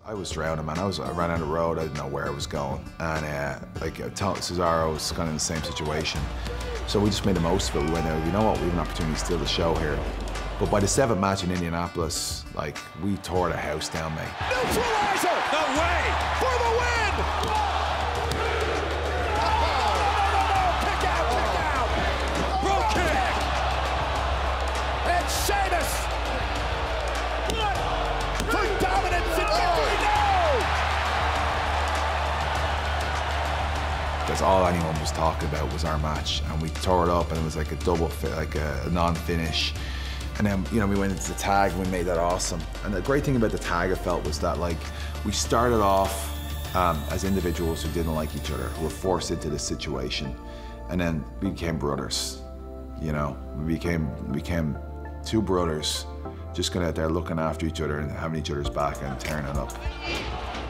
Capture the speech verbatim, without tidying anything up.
I was drowning, man. I was I ran out of the road. I didn't know where I was going, and uh, like uh, Cesaro was kind of in the same situation. So we just made the most of it. We went out. You know what? We have an opportunity to steal the show here. But by the seventh match in Indianapolis, like we tore the house down, mate. Neutralizer! No way! For the win! No, no, no, no! Kick out! Kick out! Roll kick! And Sheamus! For dominance and victory! No! Because all anyone was talking about was our match, and we tore it up, and it was like a double, fi like a non-finish. And then, you know, we went into the tag and we made that awesome. And the great thing about the tag, I felt, was that, like, we started off um, as individuals who didn't like each other, who were forced into this situation. And then we became brothers, you know? We became, we became two brothers just going out there looking after each other and having each other's back and tearing it up.